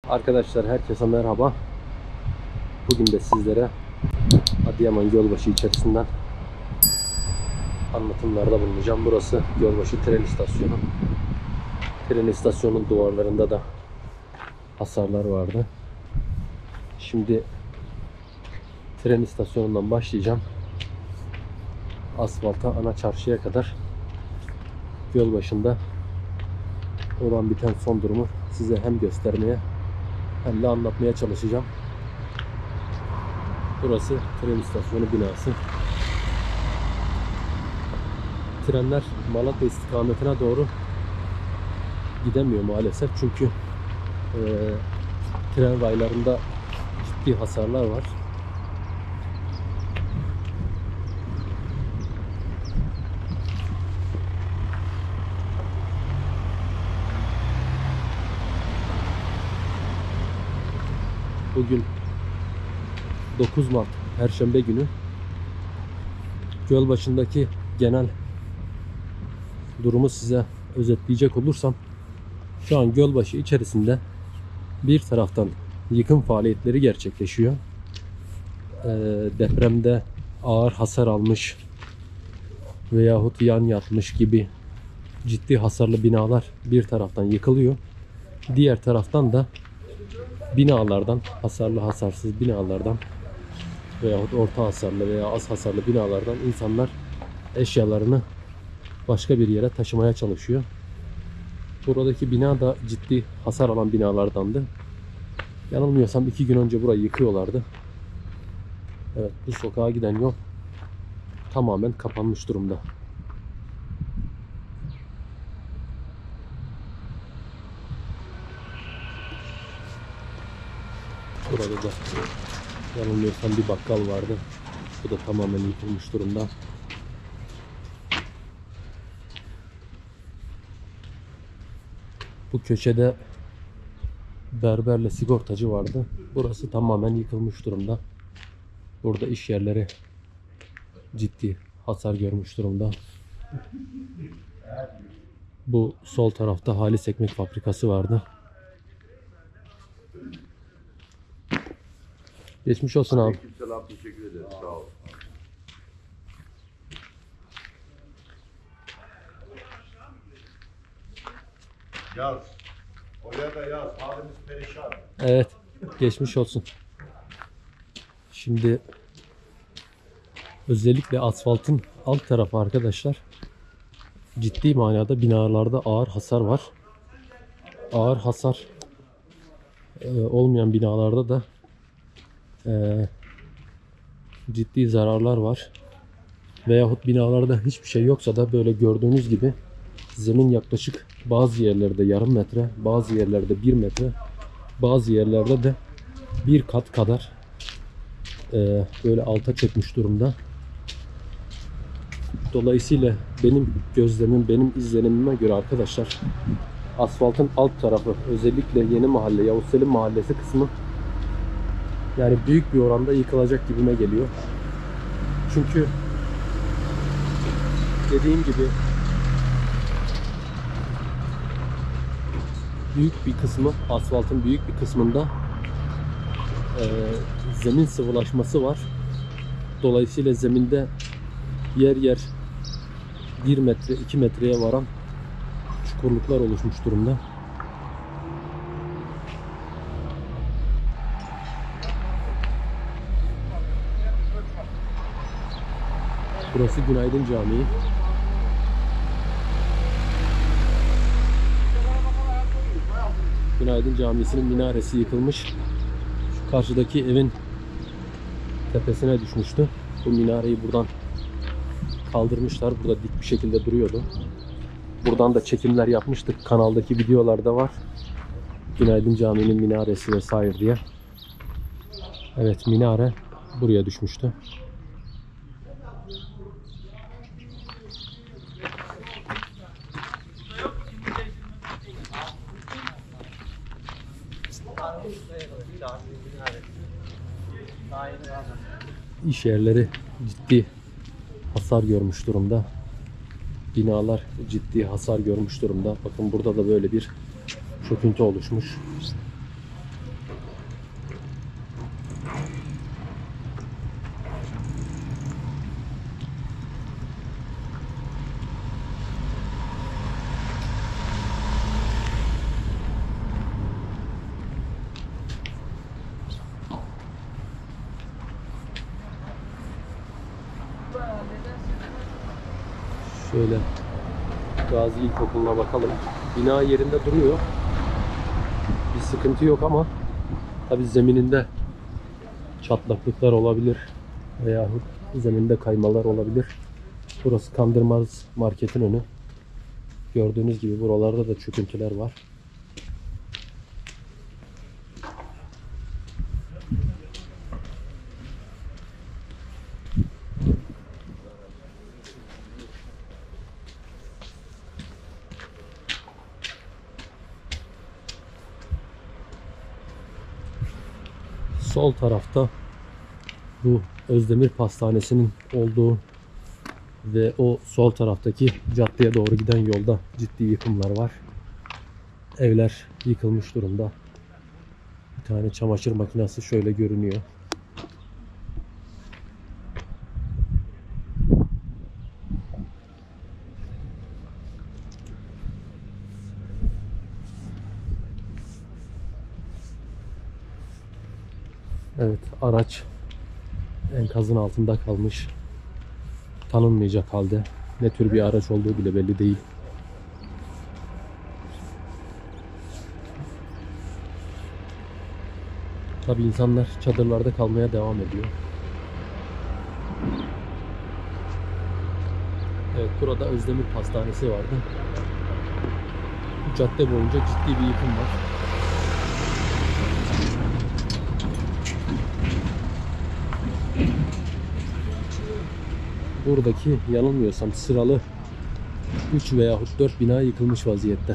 Arkadaşlar herkese merhaba. Bugün de sizlere Adıyaman Gölbaşı içerisinden anlatımlarda bulunacağım. Burası Gölbaşı tren istasyonu. Tren istasyonunun duvarlarında da hasarlar vardı. Şimdi tren istasyonundan başlayacağım. Asfalta, ana çarşıya kadar Gölbaşı'nda olan biten son durumu size hem göstermeye hem de anlatmaya çalışacağım. Burası tren istasyonu binası. Trenler Malatya istikametine doğru gidemiyor maalesef. Çünkü tren raylarında ciddi hasarlar var. Bugün 9 Mart Perşembe günü. Gölbaşı'ndaki genel durumu size özetleyecek olursam, şu an Gölbaşı içerisinde bir taraftan yıkım faaliyetleri gerçekleşiyor. Depremde ağır hasar almış veyahut yan yatmış gibi ciddi hasarlı binalar bir taraftan yıkılıyor. Diğer taraftan da binalardan, hasarlı hasarsız binalardan veyahut orta hasarlı veya az hasarlı binalardan insanlar eşyalarını başka bir yere taşımaya çalışıyor. Buradaki bina da ciddi hasar alan binalardandı. Yanılmıyorsam 2 gün önce burayı yıkıyorlardı. Evet, bu sokağa giden yol tamamen kapanmış durumda. Burada da yanılmıyorsam bir bakkal vardı. Bu da tamamen yıkılmış durumda. Bu köşede berberle sigortacı vardı. Burası tamamen yıkılmış durumda. Burada iş yerleri ciddi hasar görmüş durumda. Bu sol tarafta Halis Ekmek Fabrikası vardı. Geçmiş olsun abi. Aleykümselam, teşekkür ederim. Sağ ol. Yaz. Oraya da yaz. Halimiz perişan. Evet. Geçmiş olsun. Şimdi özellikle asfaltın alt tarafı arkadaşlar, ciddi manada binalarda ağır hasar var. Ağır hasar olmayan binalarda da ciddi zararlar var. Veyahut binalarda hiçbir şey yoksa da böyle gördüğünüz gibi zemin yaklaşık bazı yerlerde yarım metre, bazı yerlerde 1 metre, bazı yerlerde de 1 kat kadar böyle alta çökmüş durumda. Dolayısıyla benim gözlemim, benim izlenimime göre arkadaşlar, asfaltın alt tarafı, özellikle Yeni Mahalle, Yavuz Selim Mahallesi kısmı yani büyük bir oranda yıkılacak gibime geliyor. Çünkü dediğim gibi büyük bir kısmı, asfaltın büyük bir kısmında zemin sıvılaşması var. Dolayısıyla zeminde yer yer 1 metre, 2 metreye varan çukurluklar oluşmuş durumda. Burası Günaydın Camii. Günaydın Camisi'nin minaresi yıkılmış. Şu karşıdaki evin tepesine düşmüştü. Bu minareyi buradan kaldırmışlar. Burada dik bir şekilde duruyordu. Buradan da çekimler yapmıştık. Kanaldaki videolarda var. Günaydın Camii'nin minaresi vesaire diye. Evet, minare buraya düşmüştü. İş yerleri ciddi hasar görmüş durumda. Binalar ciddi hasar görmüş durumda. Bakın burada da böyle bir çöküntü oluşmuş. Şöyle Gazi İlkokulu'na bakalım. Bina yerinde duruyor. Bir sıkıntı yok ama tabi zemininde çatlaklıklar olabilir veyahut zeminde kaymalar olabilir. Burası Kandırmaz Market'in önü. Gördüğünüz gibi buralarda da çöküntüler var. Sol tarafta bu Özdemir Pastanesi'nin olduğu ve o sol taraftaki caddeye doğru giden yolda ciddi yıkımlar var. Evler yıkılmış durumda. Bir tane çamaşır makinesi şöyle görünüyor. Evet, araç enkazın altında kalmış. Tanınmayacak halde. Ne tür bir araç olduğu bile belli değil. Tabii insanlar çadırlarda kalmaya devam ediyor. Evet, burada Özdemir Pastanesi vardı. Bu cadde boyunca ciddi bir yıkım var. Buradaki yanılmıyorsam sıralı 3 veyahut 4 bina yıkılmış vaziyette.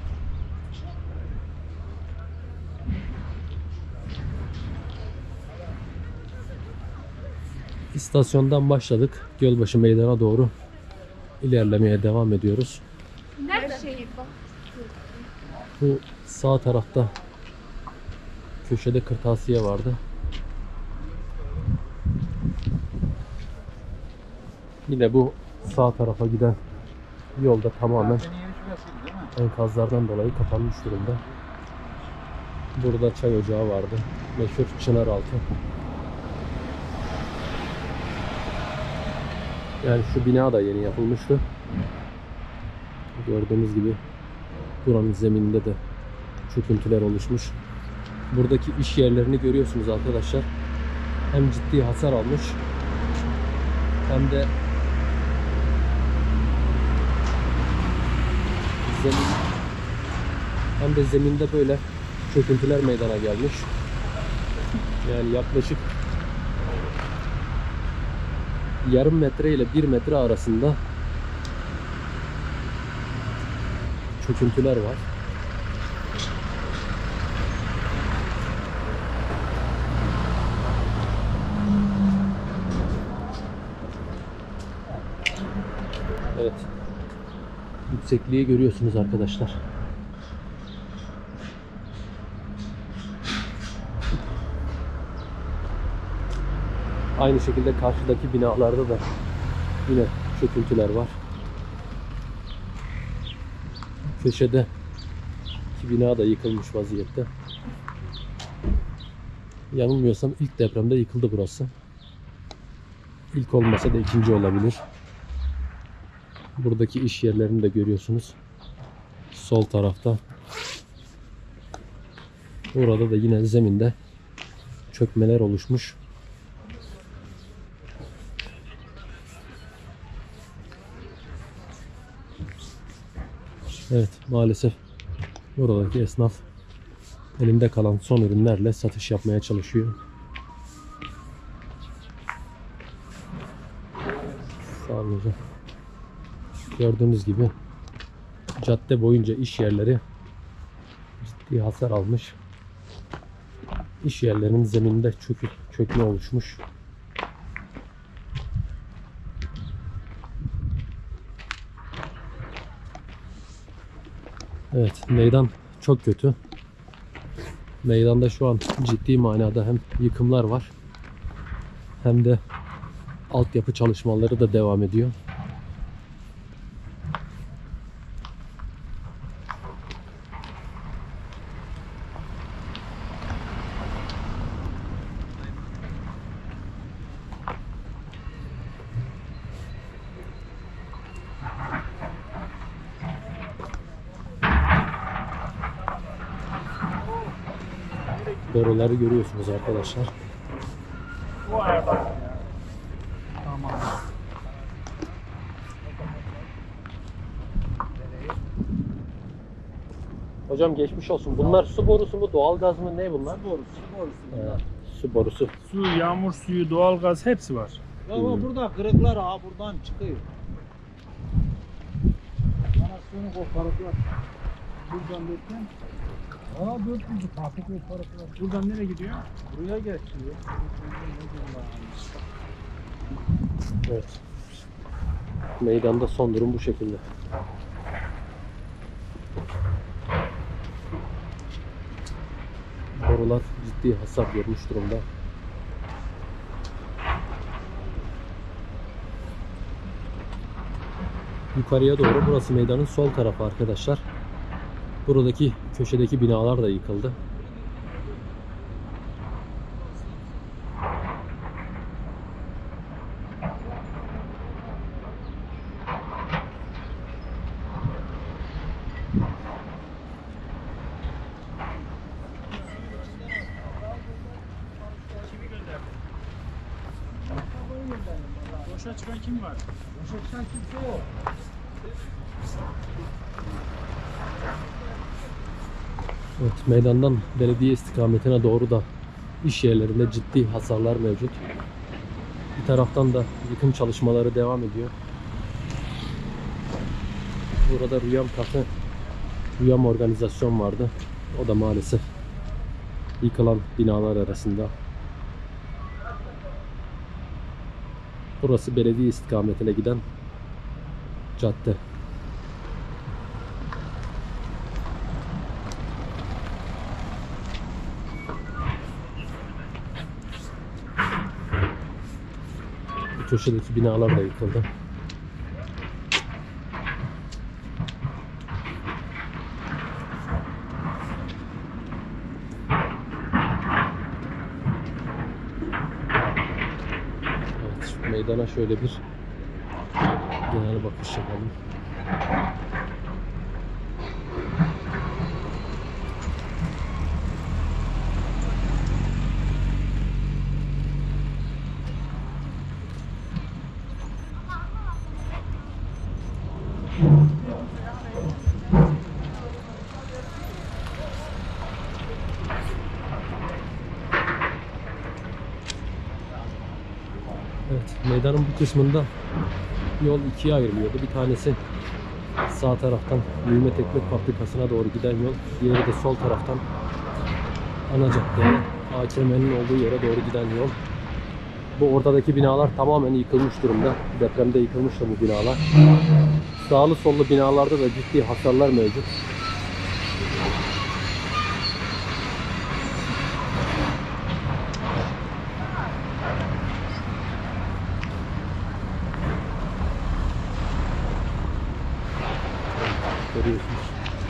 İstasyondan başladık. Gölbaşı Meydan'a doğru ilerlemeye devam ediyoruz. Nerede? Bu sağ tarafta köşede kırtasiye vardı. Yine bu sağ tarafa giden yolda tamamen enkazlardan dolayı kapanmış durumda. Burada çay ocağı vardı. Meşhur Çınaraltı. Yani şu bina da yeni yapılmıştı. Gördüğünüz gibi buranın zemininde de çöküntüler oluşmuş. Buradaki iş yerlerini görüyorsunuz arkadaşlar. Hem ciddi hasar almış hem de zeminde böyle çöküntüler meydana gelmiş. Yani yaklaşık yarım metre ile 1 metre arasında çöküntüler var. Evet. Yüksekliği görüyorsunuz arkadaşlar. Aynı şekilde karşıdaki binalarda da yine çöküntüler var. Köşede iki bina da yıkılmış vaziyette. Yanılmıyorsam ilk depremde yıkıldı burası. İlk olmasa da ikinci olabilir. Buradaki iş yerlerini de görüyorsunuz. Sol tarafta. Burada da yine zeminde çökmeler oluşmuş. Evet, maalesef buradaki esnaf elinde kalan son ürünlerle satış yapmaya çalışıyor. Sağ olun hocam. Gördüğünüz gibi cadde boyunca iş yerleri ciddi hasar almış. İş yerlerinin zemininde çökme oluşmuş. Evet, meydan çok kötü. Meydanda şu an ciddi manada hem yıkımlar var hem de altyapı çalışmaları da devam ediyor. Boruları görüyorsunuz arkadaşlar. Vay bak ya. Tamam. Hocam geçmiş olsun. Bunlar su borusu mu, doğalgaz mı, ne bunlar? Su borusu bunlar. Su borusu. Su, yağmur suyu, doğalgaz hepsi var. Ya ama burada kırıklar buradan çıkıyor. Anasını koparıklar. Buradan derken dört buçuk hafif koparıklar. Buradan nereye gidiyor? Buraya geçiyor. Evet. Meydanda son durum bu şekilde. Borular ciddi hasar görmüş durumda. Yukarıya doğru, burası meydanın sol tarafı arkadaşlar. Buradaki köşedeki binalar da yıkıldı. Boşa çıkan kim var? Boşaktan kimse yok. Evet, meydandan belediye istikametine doğru da iş yerlerinde ciddi hasarlar mevcut. Bir taraftan da yıkım çalışmaları devam ediyor. Burada Rüyam Kafe, Rüyam Organizasyon vardı. O da maalesef yıkılan binalar arasında. Burası belediye istikametine giden cadde. Bu köşedeki binalar da yıkıldı. Evet, meydana şöyle bir genel bakış yapalım. Evet, meydanın bu kısmında yol ikiye ayrılıyordu. Bir tanesi sağ taraftan Nimet Ekmek Fabrikası'na doğru giden yol, diğeri de sol taraftan ana caddeye, AKM'nin olduğu yere doğru giden yol. Bu ortadaki binalar tamamen yıkılmış durumda. Depremde yıkılmıştı bu binalar. Sağlı sollu binalarda da ciddi hasarlar mevcut. Görüyorsunuz.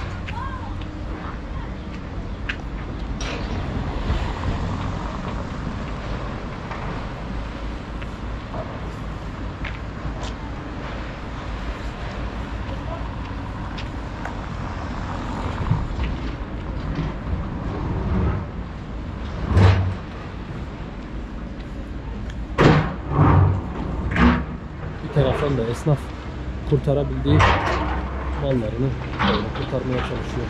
Bir taraftan da esnaf kurtarabildiği mallarını böyle kurtarmaya çalışıyor.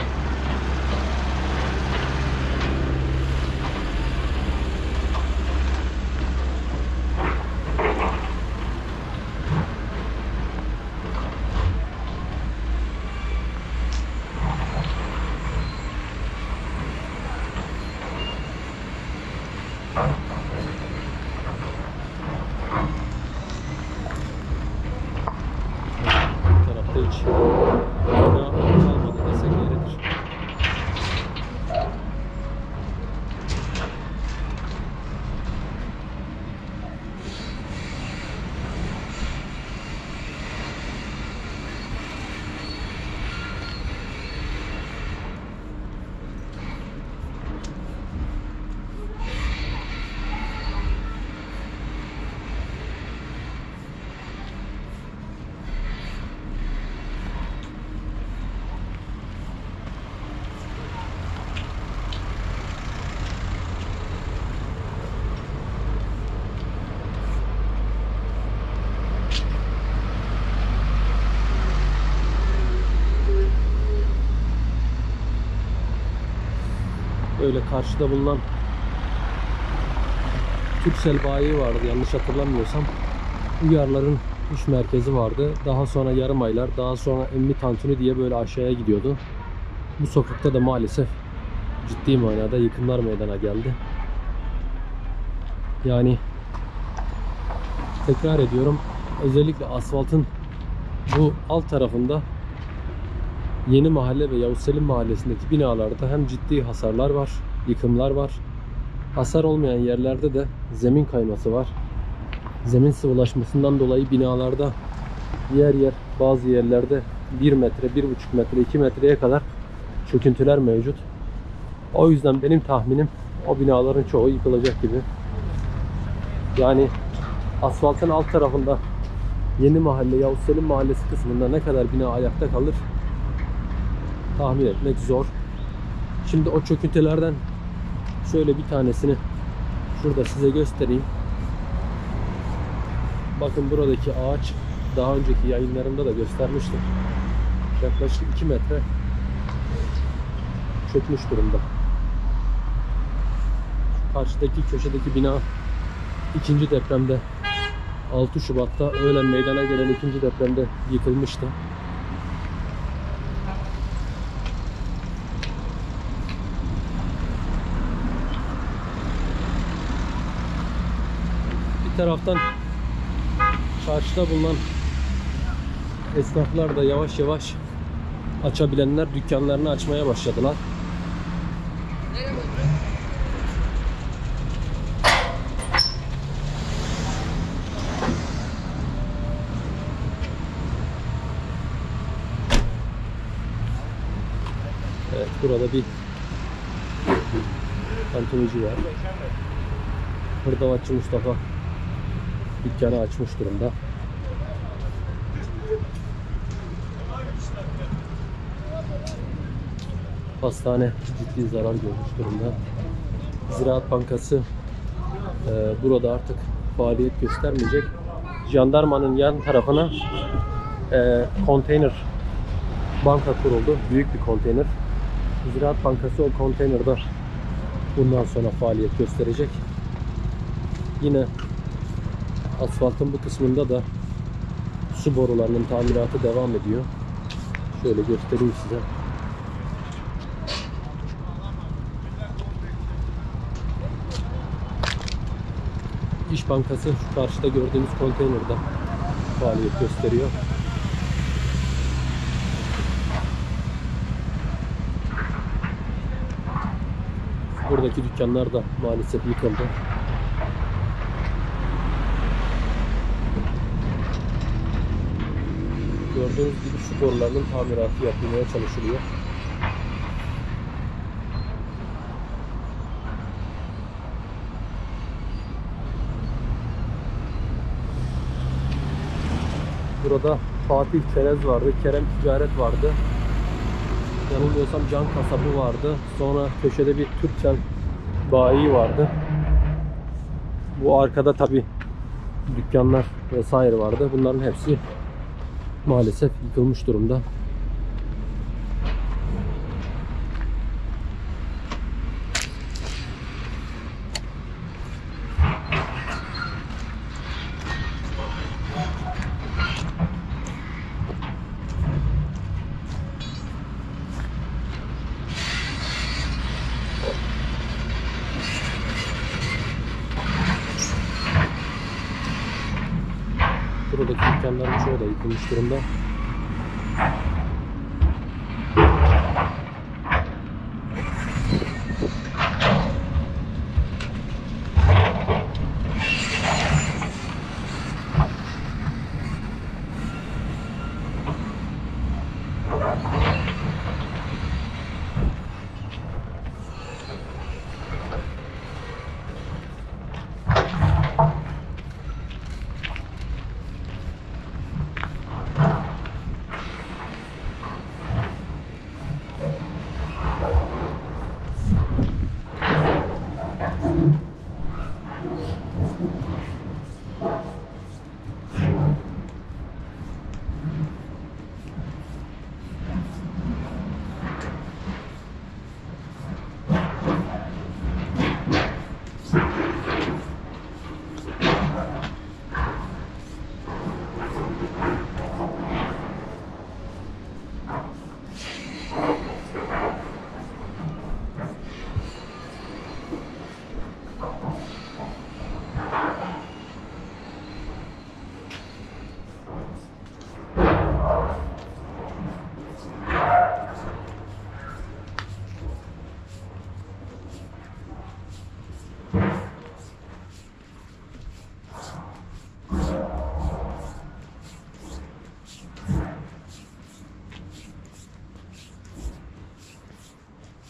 Bu tarafta hiç bina kalmadı desek yeridir. Şöyle karşıda bulunan Türksel bayi vardı yanlış hatırlamıyorsam. Uyarların iş merkezi vardı. Daha sonra Yarımaylar, daha sonra Emmi Tantuni diye böyle aşağıya gidiyordu. Bu sokakta da maalesef ciddi manada yıkımlar meydana geldi. Yani tekrar ediyorum, özellikle asfaltın bu alt tarafında Yeni Mahalle ve Yavuz Selim Mahallesi'ndeki binalarda hem ciddi hasarlar var, yıkımlar var. Hasar olmayan yerlerde de zemin kayması var. Zemin sıvılaşmasından dolayı binalarda yer yer bazı yerlerde 1 metre, 1,5 metre, 2 metreye kadar çöküntüler mevcut. O yüzden benim tahminim o binaların çoğu yıkılacak gibi. Yani asfaltın alt tarafında Yeni Mahalle, Yavuz Selim Mahallesi kısmında ne kadar bina ayakta kalır tahmin etmek zor. Şimdi o çöküntülerden şöyle bir tanesini şurada size göstereyim. Bakın buradaki ağaç daha önceki yayınlarımda da göstermiştim. Yaklaşık 2 metre çökmüş durumda. Şu karşıdaki köşedeki bina ikinci depremde 6 Şubat'ta öğlen meydana gelen ikinci depremde yıkılmıştı. Bir taraftan çarşıda bulunan esnaflar da yavaş yavaş açabilenler dükkanlarını açmaya başladılar. Evet, burada bir tantunici var. Hırdavatçı Mustafa dükkanı açmış durumda. Hastane ciddi zarar görmüş durumda. Ziraat Bankası burada artık faaliyet göstermeyecek. Jandarmanın yan tarafına konteyner banka kuruldu. Büyük bir konteyner. Ziraat Bankası o konteynerde bundan sonra faaliyet gösterecek. Yine asfaltın bu kısmında da su borularının tamiratı devam ediyor. Şöyle göstereyim size. İş Bankası şu karşıda gördüğünüz konteynerde faaliyet gösteriyor. Buradaki dükkanlar da maalesef yıkıldı. Gördüğünüz gibi su borularının tamiratı yapılmaya çalışılıyor. Burada Fatih Çerez vardı, Kerem Ticaret vardı. Yanılmıyorsam Can Kasabı vardı. Sonra köşede bir Türksel bayi vardı. Bu arkada tabi dükkanlar vesaire vardı. Bunların hepsi maalesef yıkılmış durumda. Buradaki dükkanların çoğu da yıkılmış durumda.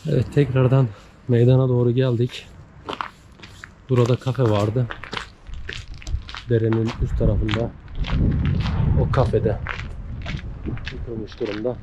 Evet, tekrardan meydana doğru geldik. Burada kafe vardı. Derenin üst tarafında. O kafede yıkılmış durumda.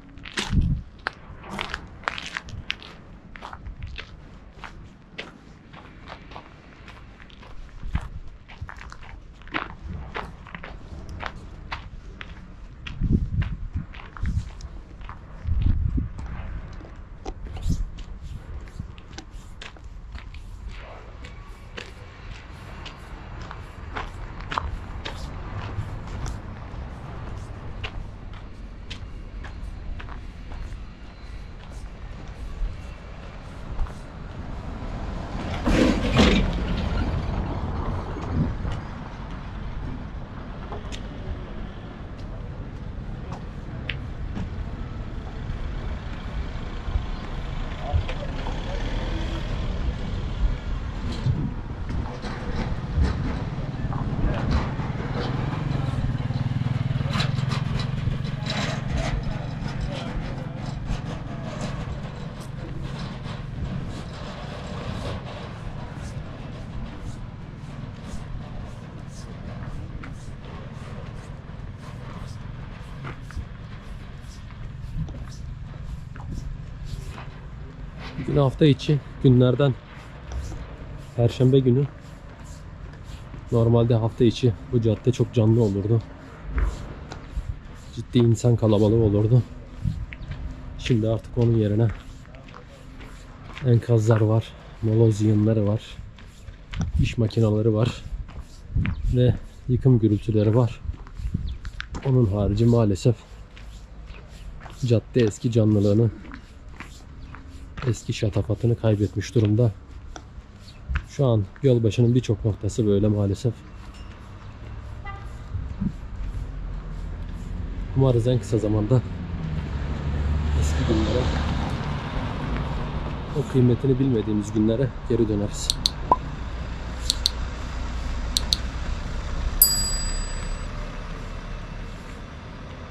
Bugün hafta içi günlerden Perşembe günü. Normalde hafta içi bu cadde çok canlı olurdu. Ciddi insan kalabalığı olurdu. Şimdi artık onun yerine enkazlar var, moloz yığınları var, iş makineleri var ve yıkım gürültüleri var. Onun harici maalesef cadde eski canlılığını, eski şatafatını kaybetmiş durumda. Şu an Gölbaşı'nın birçok noktası böyle maalesef. Umarız en kısa zamanda eski günlere, o kıymetini bilmediğimiz günlere geri döneriz.